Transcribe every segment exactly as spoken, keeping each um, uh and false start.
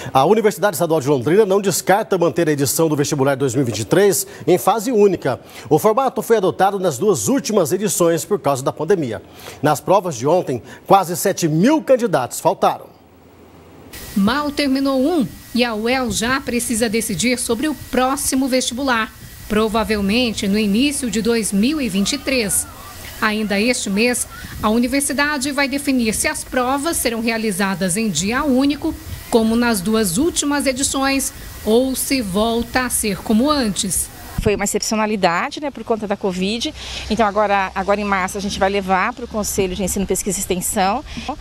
A Universidade Estadual de Londrina não descarta manter a edição do vestibular dois mil e vinte e três em fase única. O formato foi adotado nas duas últimas edições por causa da pandemia. Nas provas de ontem, quase sete mil candidatos faltaram. Mal terminou um e a U E L já precisa decidir sobre o próximo vestibular, provavelmente no início de dois mil e vinte e três. Ainda este mês, a universidade vai definir se as provas serão realizadas em dia único, como nas duas últimas edições, ou se volta a ser como antes. Foi uma excepcionalidade, né, por conta da Covid. Então agora, agora em março a gente vai levar para o Conselho de Ensino, Pesquisa e Extensão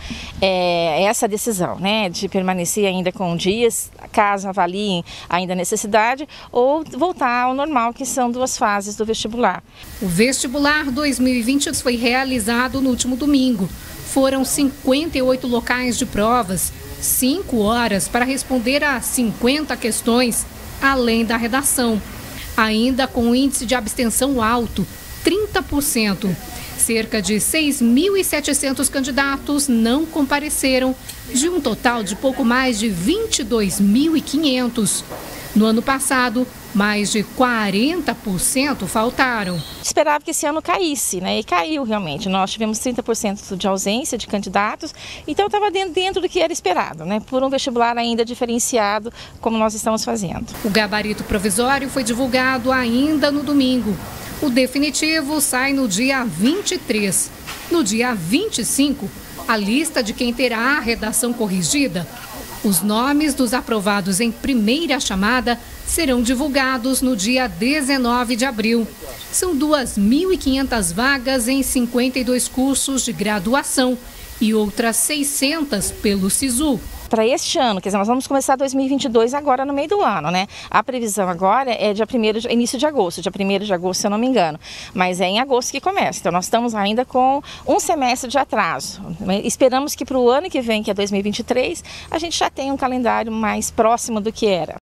é, essa decisão, né, de permanecer ainda com dias, caso avaliem ainda a necessidade, ou voltar ao normal, que são duas fases do vestibular. O vestibular dois mil e vinte foi realizado no último domingo. Foram cinquenta e oito locais de provas, cinco horas para responder a cinquenta questões, além da redação. Ainda com um índice de abstenção alto, trinta por cento. Cerca de seis mil e setecentos candidatos não compareceram, de um total de pouco mais de vinte e dois mil e quinhentos. No ano passado, mais de quarenta por cento faltaram. Esperava que esse ano caísse, né? E caiu realmente. Nós tivemos trinta por cento de ausência de candidatos, então estava dentro, dentro do que era esperado, né? Por um vestibular ainda diferenciado, como nós estamos fazendo. O gabarito provisório foi divulgado ainda no domingo. O definitivo sai no dia vinte e três. No dia vinte e cinco, a lista de quem terá a redação corrigida. Os nomes dos aprovados em primeira chamada serão divulgados no dia dezenove de abril. São duas mil e quinhentas vagas em cinquenta e dois cursos de graduação e outras seiscentas pelo SISU. Para este ano, quer dizer, nós vamos começar dois mil e vinte e dois agora no meio do ano, né? A previsão agora é dia primeiro de, início de agosto, dia primeiro de agosto, se eu não me engano. Mas é em agosto que começa, então nós estamos ainda com um semestre de atraso. Esperamos que para o ano que vem, que é dois mil e vinte e três, a gente já tenha um calendário mais próximo do que era.